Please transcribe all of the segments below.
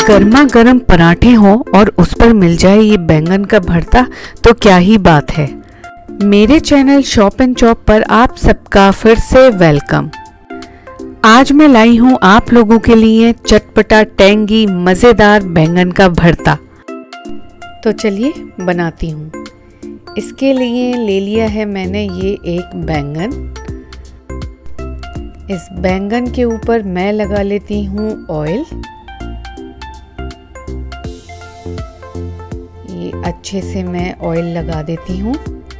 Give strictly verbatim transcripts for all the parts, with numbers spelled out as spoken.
गर्मा गर्म पराठे हों और उस पर मिल जाए ये बैंगन का भरता तो क्या ही बात है। मेरे चैनल शॉप एंड चॉप पर आप सबका फिर से वेलकम। आज मैं लाई हूँ आप लोगों के लिए चटपटा टेंगी मज़ेदार बैंगन का भरता। तो चलिए बनाती हूँ। इसके लिए ले लिया है मैंने ये एक बैंगन। इस बैंगन के ऊपर मैं लगा लेती हूँ ऑयल। ये अच्छे से मैं ऑयल लगा देती हूँ।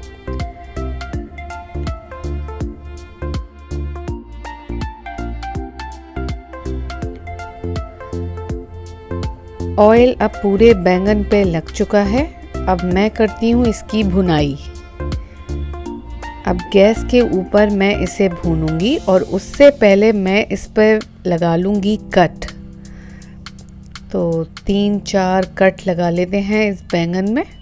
ऑयल अब पूरे बैंगन पे लग चुका है। अब मैं करती हूँ इसकी भुनाई। अब गैस के ऊपर मैं इसे भूनूंगी और उससे पहले मैं इस पर लगा लूँगी कट। तो तीन चार कट लगा लेते हैं इस बैंगन में।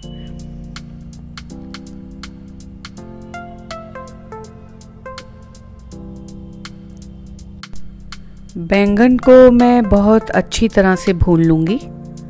बैंगन को मैं बहुत अच्छी तरह से भून लूँगी।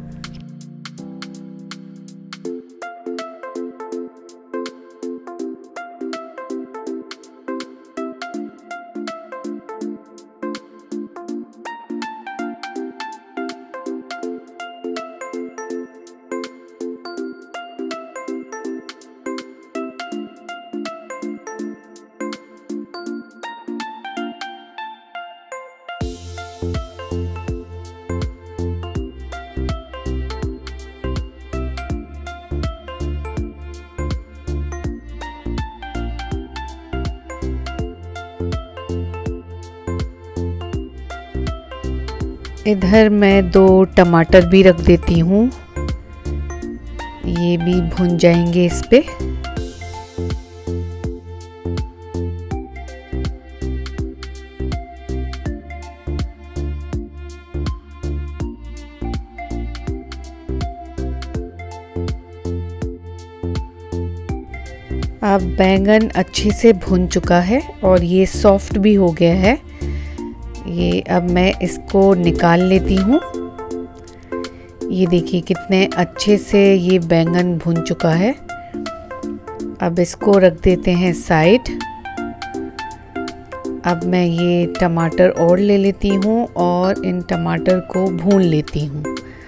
इधर मैं दो टमाटर भी रख देती हूँ, ये भी भुन जाएंगे इस पे। अब बैंगन अच्छे से भुन चुका है और ये सॉफ्ट भी हो गया है। ये अब मैं इसको निकाल लेती हूँ। ये देखिए कितने अच्छे से ये बैंगन भुन चुका है। अब इसको रख देते हैं साइड। अब मैं ये टमाटर और ले लेती हूँ और इन टमाटर को भून लेती हूँ।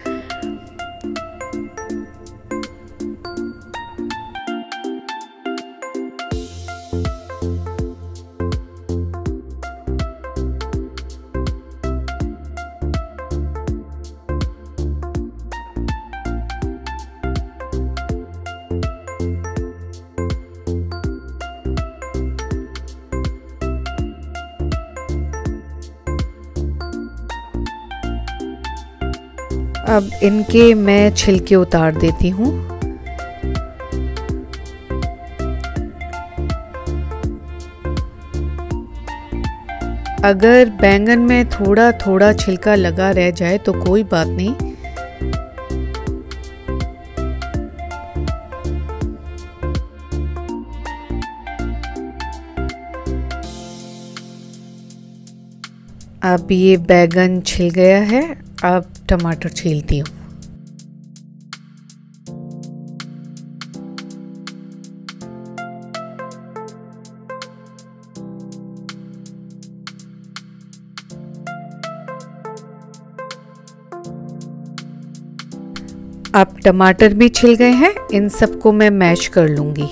अब इनके मैं छिलके उतार देती हूँ। अगर बैंगन में थोड़ा थोड़ा छिलका लगा रह जाए तो कोई बात नहीं। अब ये बैंगन छिल गया है। अब टमाटर छीलती हूँ। अब टमाटर भी छिल गए हैं। इन सबको मैं मैश कर लूँगी।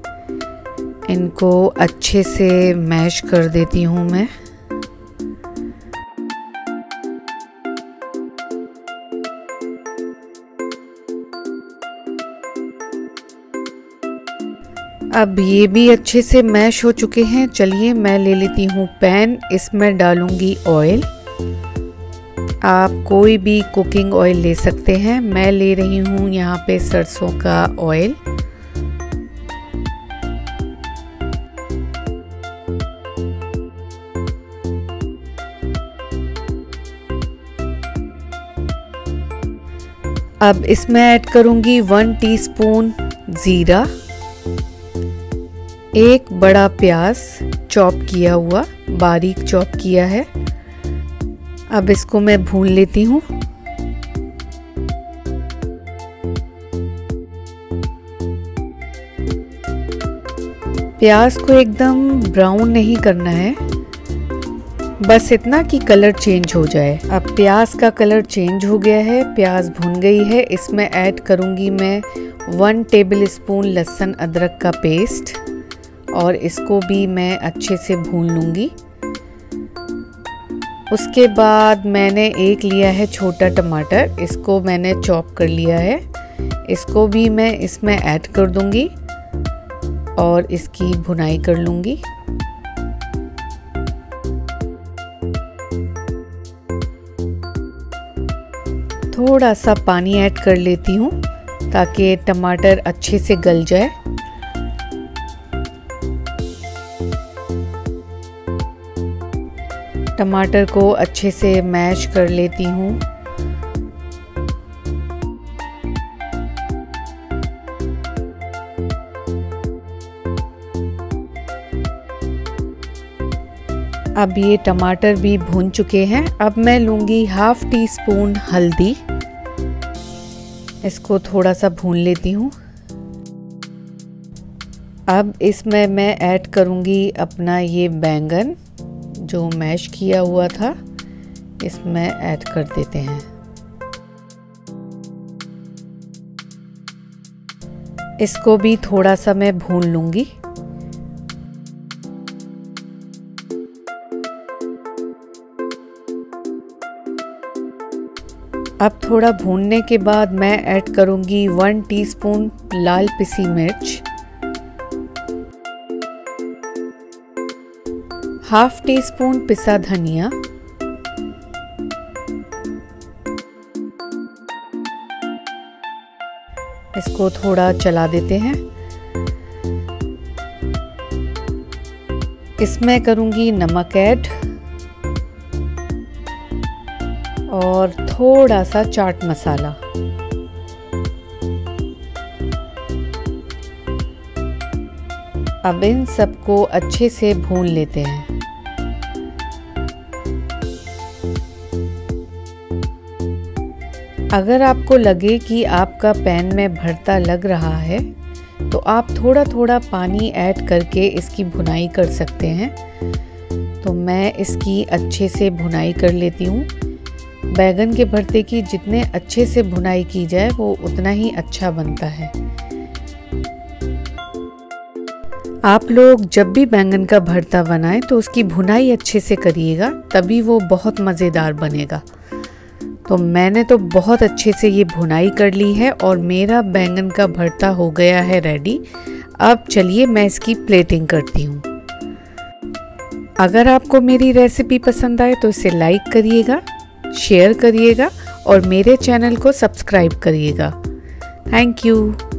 इनको अच्छे से मैश कर देती हूँ मैं। अब ये भी अच्छे से मैश हो चुके हैं। चलिए मैं ले लेती हूँ पैन। इसमें डालूंगी ऑयल। आप कोई भी कुकिंग ऑयल ले सकते हैं। मैं ले रही हूँ यहाँ पे सरसों का ऑयल। अब इसमें ऐड करूँगी वन टीस्पून जीरा, एक बड़ा प्याज चॉप किया हुआ, बारीक चॉप किया है। अब इसको मैं भून लेती हूँ। प्याज को एकदम ब्राउन नहीं करना है, बस इतना कि कलर चेंज हो जाए। अब प्याज का कलर चेंज हो गया है, प्याज भुन गई है। इसमें ऐड करूँगी मैं वन टेबल स्पून लहसुन अदरक का पेस्ट और इसको भी मैं अच्छे से भून लूँगी। उसके बाद मैंने एक लिया है छोटा टमाटर, इसको मैंने चॉप कर लिया है। इसको भी मैं इसमें ऐड कर दूँगी और इसकी भुनाई कर लूँगी। थोड़ा सा पानी ऐड कर लेती हूँ ताकि टमाटर अच्छे से गल जाए। टमाटर को अच्छे से मैश कर लेती हूँ। अब ये टमाटर भी भून चुके हैं। अब मैं लूँगी हाफ टी स्पून हल्दी, इसको थोड़ा सा भून लेती हूँ। अब इसमें मैं ऐड करूँगी अपना ये बैंगन जो मैश किया हुआ था, इसमें ऐड कर देते हैं। इसको भी थोड़ा सा मैं भून लूँगी। अब थोड़ा भूनने के बाद मैं ऐड करूँगी वन टीस्पून लाल पिसी मिर्च, हाफ टी स्पून पिसा धनिया, इसको थोड़ा चला देते हैं। इसमें करूँगी नमक ऐड और थोड़ा सा चाट मसाला। अब इन सबको अच्छे से भून लेते हैं। अगर आपको लगे कि आपका पैन में भरता लग रहा है तो आप थोड़ा थोड़ा पानी ऐड करके इसकी भुनाई कर सकते हैं। तो मैं इसकी अच्छे से भुनाई कर लेती हूँ। बैगन के भरते की जितने अच्छे से भुनाई की जाए वो उतना ही अच्छा बनता है। आप लोग जब भी बैंगन का भरता बनाएं तो उसकी भुनाई अच्छे से करिएगा, तभी वो बहुत मज़ेदार बनेगा। तो मैंने तो बहुत अच्छे से ये भुनाई कर ली है और मेरा बैंगन का भरता हो गया है रेडी। अब चलिए मैं इसकी प्लेटिंग करती हूँ। अगर आपको मेरी रेसिपी पसंद आए तो इसे लाइक करिएगा, शेयर करिएगा और मेरे चैनल को सब्सक्राइब करिएगा। Thank you.